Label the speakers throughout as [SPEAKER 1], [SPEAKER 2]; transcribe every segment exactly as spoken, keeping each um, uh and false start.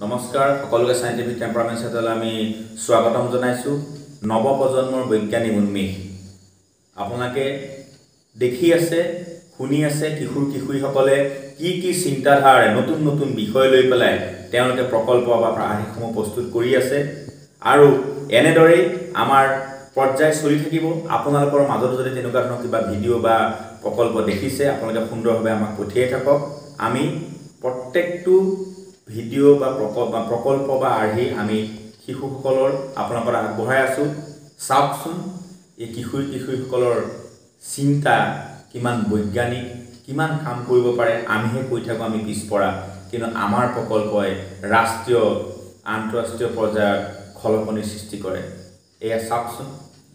[SPEAKER 1] নমস্কাৰ সকলোকে সাইন্টিফিক টেম্পাৰমেন্ট চেনেললৈ আমি স্বাগতম জনাইছো নৱ প্ৰজন্মৰ বৈজ্ঞানিক উন্মেষ আপোনাকে দেখি আছে শুনি আছে কিশোৰ কিশোৰীসকলে কি কি চিন্তাধাৰাৰে নতুন নতুন বিষয় লৈ পেলাই তেওঁলোকে প্ৰকল্প বা প্ৰাহিসমূহ প্ৰস্তুত কৰি আছে আৰু এনেদৰে আমাৰ পৰ্যায় চলি থাকিব আপোনালোকৰ মাজত যদি তেনেকুৱা ধৰণৰ কিবা ভিডিও বা প্ৰকল্প দেখিছে আপোনালোকে সুন্দৰভাৱে আমাক পঠিয়াই থাকক আমি প্ৰত্যেকটো ভিডিও বা প্ৰকল্প প্ৰকল্প বা আৰ্হি আমি শিশুসকলৰ আপোনালোকৰ আগবঢ়াই আছো চাওকচোন এই কিশোৰ কিশোৰীসকলৰ চিন্তা কিমান বৈজ্ঞানিক কিমান কাম কৰিব পাৰে আমিহে কৈ থাকো আমি পিছপৰা কিন্তু আমাৰ প্ৰকল্পই ৰাষ্ট্ৰীয় আন্তঃৰাষ্ট্ৰীয় পৰ্যায়ৰ খলকনিৰ সৃষ্টি কৰে এয়া চাওকচোন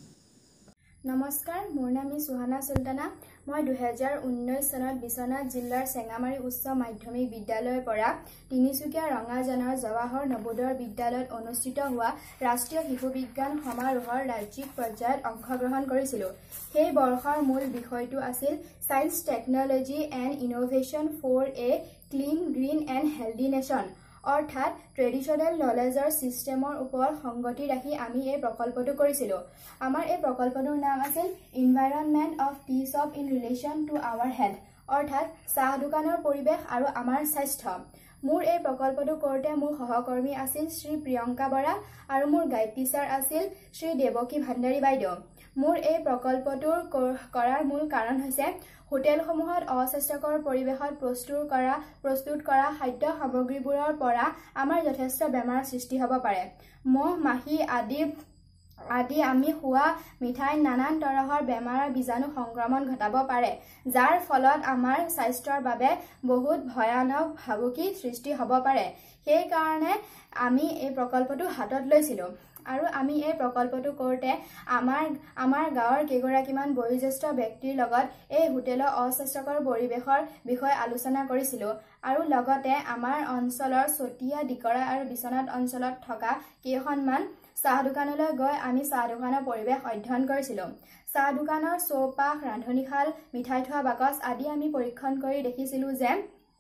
[SPEAKER 2] নমস্কাৰ মোৰ নাম সুহানা সুলতানা মই দুই হাজাৰ ঊনৈশ চনত বিশ্বনাথ জিলাৰ চেঙামাৰী উচ্চ মাধ্যমিক বিদ্যালয়ৰ পৰা তিনিচুকীয়া ৰঙাজানৰ জৱাহৰ নবোদয় বিদ্যালয়ত অনুষ্ঠিত হোৱা ৰাষ্ট্ৰীয় শিশু বিজ্ঞান সমাৰোহৰ ৰাজ্যিক পৰ্যায়ত অংশগ্ৰহণ কৰিছিলোঁ সেই বৰ্ষৰ মূল বিষয়টো আছিল science technology and innovation for a clean green and healthy nation অৰ্থাৎ ট্ৰেডিশনেল নলেজৰ সিস্টেমৰ ওপৰত সংগতি ৰাখি আমি এই প্ৰকল্পটো কৰিছিলোঁ আমাৰ এই প্ৰকল্পটোৰ নাম আছিল environment of peace of in relation to our health অৰ্থাৎ চাহ দোকানৰ পৰিৱেশ আৰু আমাৰ স্বাস্থ্য মোৰ এই প্ৰকল্পটো কৰোঁতে মোৰ সহকৰ্মী আছিল শ্ৰী প্ৰিয়ংকা বৰা আৰু মোৰ গাইড টিচাৰ আছিল শ্ৰী দেৱকী ভাণ্ডাৰী বাইদেউ মোৰ এই প্ৰকল্পটোৰ কৰাৰ মূল কাৰণ হৈছে হোটেলসমূহত অস্বাস্থ্যকৰ পৰিৱেশত প্ৰস্তুত কৰা প্ৰস্তুত কৰা খাদ্য সামগ্ৰীবোৰৰ পৰা আমাৰ যথেষ্ট বেমাৰৰ সৃষ্টি হ'ব পাৰে মহ মাখি আদি আদি আমি খোৱা মিঠাই নানান তৰহৰ বেমাৰৰ বীজাণু সংক্ৰমণ ঘটাব পাৰে যাৰ ফলত আমাৰ স্বাস্থ্যৰ বাবে বহুত ভয়ানক ভাবুকি সৃষ্টি হ'ব পাৰে সেই কাৰণে আমি এই প্ৰকল্পটো হাতত লৈছিলোঁ আৰু আমি এই প্ৰকল্পটো কৰোঁতে আমাৰ আমাৰ গাঁৱৰ কেইগৰাকীমান বয়োজ্যেষ্ঠ ব্যক্তিৰ লগত এই হোটেলৰ অস্বাস্থ্যকৰ পৰিৱেশৰ বিষয়ে আলোচনা কৰিছিলোঁ আৰু লগতে আমাৰ অঞ্চলৰ চতিয়া ডিকৰা আৰু বিশ্বনাথ অঞ্চলত থকা কেইখনমান চাহ দোকানলৈ গৈ আমি চাহ দোকানৰ পৰিৱেশ অধ্যয়ন কৰিছিলোঁ চাহ দোকানৰ চৌপাশ ৰান্ধনীশাল মিঠাই থোৱা বাকচ আদি আমি পৰীক্ষণ কৰি দেখিছিলোঁ যে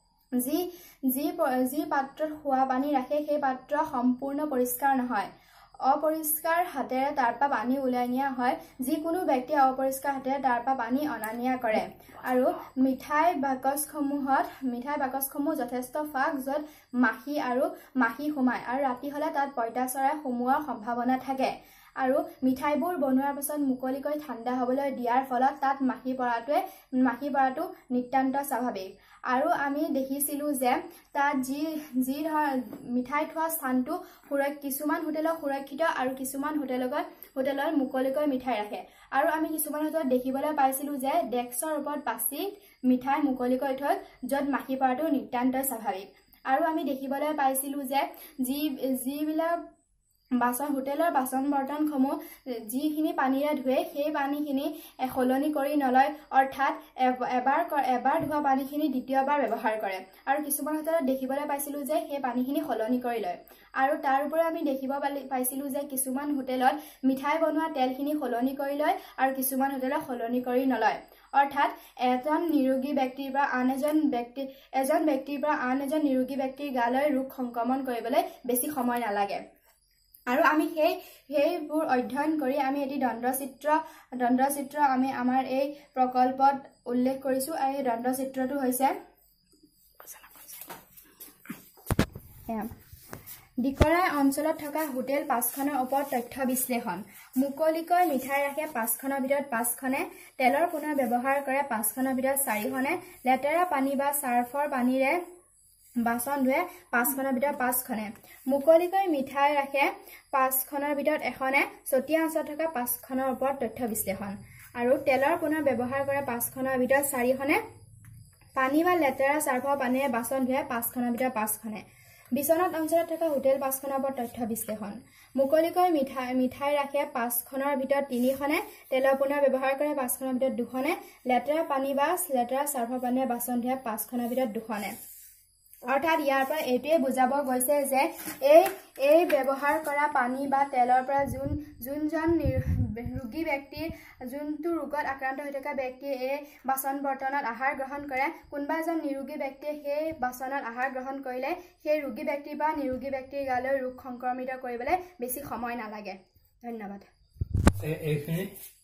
[SPEAKER 2] যি যি যি পাত্ৰত খোৱা পানী ৰাখে সেই পাত্ৰ সম্পূৰ্ণ পৰিষ্কাৰ নহয় অপৰিষ্কাৰ হাতেৰে তাৰ পৰা পানী উলাই নিয়া হয় যিকোনো ব্যক্তিয়ে অপৰিষ্কাৰ হাতেৰে তাৰ পৰা পানী অনা নিয়া কৰে আৰু মিঠাই বাকচসমূহত মিঠাই বাকচসমূহ যথেষ্ট ফাঁক য'ত মাখি আৰু মাখি সোমায় আৰু ৰাতি হ'লে তাত পঁইতাচৰাই সোমোৱাৰ সম্ভাৱনা থাকে আৰু মিঠাইবোৰ বনোৱাৰ পাছত মুকলিকৈ ঠাণ্ডা হ'বলৈ দিয়াৰ ফলত তাত মাখি পৰাটোৱে মাখি পৰাটো নিতান্ত স্বাভাৱিক আৰু আমি দেখিছিলোঁ যে তাত যি যি ধৰ মিঠাই থোৱা স্থানটো সুৰক্ষিত কিছুমান হোটেলত সুৰক্ষিত আৰু কিছুমান হোটেলত হোটেলত মুকলিকৈ মিঠাই ৰাখে আৰু আমি কিছুমান হোটেলত দেখিবলৈ পাইছিলোঁ যে ডেস্কৰ ওপৰত পাচি মিঠাই মুকলিকৈ থৈ য'ত মাখি পৰাটো নিতান্ত স্বাভাৱিক আৰু আমি দেখিবলৈ পাইছিলোঁ যে যি যিবিলাক বাচন হোটেলৰ বাচন বৰ্তনসমূহ যিখিনি পানীৰে ধুৱে সেই পানীখিনি সলনি কৰি নলয় অৰ্থাৎ এবাৰ এবাৰ ধোৱা পানীখিনি দ্বিতীয়বাৰ ব্যৱহাৰ কৰে আৰু কিছুমান হোটেলত দেখিবলৈ পাইছিলোঁ যে সেই পানীখিনি সলনি কৰি লয় আৰু তাৰ উপৰি আমি দেখিব পাইছিলোঁ যে কিছুমান হোটেলত মিঠাই বনোৱা তেলখিনি সলনি কৰি লয় আৰু কিছুমান হোটেলত সলনি কৰি নলয় অৰ্থাৎ এজন নিৰোগী ব্যক্তিৰ পৰা আন এজন ব্যক্তি এজন ব্যক্তিৰ পৰা আন এজন নিৰোগী ব্যক্তিৰ গালৈ ৰোগ সংক্ৰমণ কৰিবলৈ বেছি সময় নালাগে আৰু আমি সেই সেইবোৰ অধ্যয়ন কৰি আমি এটি দণ্ডচিত্ৰ দণ্ডচিত্ৰ আমি আমাৰ এই প্ৰকল্পত উল্লেখ কৰিছোঁ আৰু এই দণ্ডচিত্ৰটো হৈছে ডিকৰাই অঞ্চলত থকা হোটেল পাঁচখনৰ ওপৰত তথ্য বিশ্লেষণ মুকলিকৈ মিঠাই ৰাখে পাঁচখনৰ ভিতৰত পাঁচখনে তেলৰ পুনৰ ব্যৱহাৰ কৰে পাঁচখনৰ ভিতৰত চাৰিখনে লেতেৰা পানী বা চাৰ্ফৰ পানীৰে বাচন ধুৱে পাঁচখনৰ ভিতৰত পাঁচখনে মুকলিকৈ মিঠাই ৰাখে পাঁচখনৰ ভিতৰত এখনে চতিয়া অঞ্চলত থকা পাঁচখনৰ ওপৰত তথ্য বিশ্লেষণ আৰু তেলৰ পুনৰ ব্যৱহাৰ কৰে পাঁচখনৰ ভিতৰত চাৰিখনে পানী বা লেতেৰা চাৰ্ফৰ পানীৰে বাচন ধুৱে পাঁচখনৰ ভিতৰত পাঁচখনে বিশ্বনাথ অঞ্চলত থকা হোটেল পাঁচখনৰ ওপৰত তথ্য বিশ্লেষণ মুকলিকৈ মিঠাই মিঠাই ৰাখে পাঁচখনৰ ভিতৰত তিনিখনে তেলৰ পুনৰ ব্যৱহাৰ কৰে পাঁচখনৰ ভিতৰত দুখনে লেতেৰা পানী বা লেতেৰা চাৰ্ফৰ পানীৰে বাচন ধুৱে পাঁচখনৰ ভিতৰত দুখনে অৰ্থাৎ ইয়াৰ পৰা এইটোৱে বুজাব গৈছে যে এই এই ব্যৱহাৰ কৰা পানী বা তেলৰ পৰা যোন যোনজন ৰোগী ব্যক্তিৰ যোনটো ৰোগত আক্ৰান্ত হৈ থকা ব্যক্তিয়ে এই বাচন বৰ্তনত আহাৰ গ্ৰহণ কৰে কোনোবা এজন নিৰোগী ব্যক্তিয়ে সেই বাচনত আহাৰ গ্ৰহণ কৰিলে সেই ৰোগী ব্যক্তিৰ বা নিৰোগী ব্যক্তিৰ গালৈ ৰোগ সংক্ৰমিত কৰিবলৈ বেছি সময় নালাগে ধন্যবাদ
[SPEAKER 3] এইখিনি